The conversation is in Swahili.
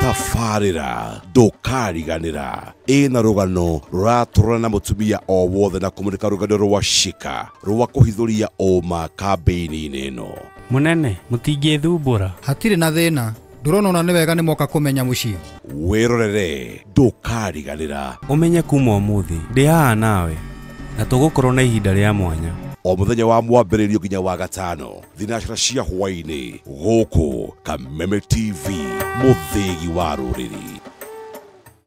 tafarira ndukariganira ina rugano ruraturana na mutumia o wothe na kumurika rugano rwa shika rwa kuhithuria oma kambeni ino. Munene mutingithumbura hatire na thina ndurona ni wega ni moka kumenya muciĩ wirorere ndukariganira umenye kuma umuthi ndi haha nawe na tugukorwo na ihinda ria mwanya o muthenya wa mwambĩrĩrio nginya wa gatano thinacara cia hwainĩ gũkũ Kameme TV mũthĩgi wa rũrĩrĩ.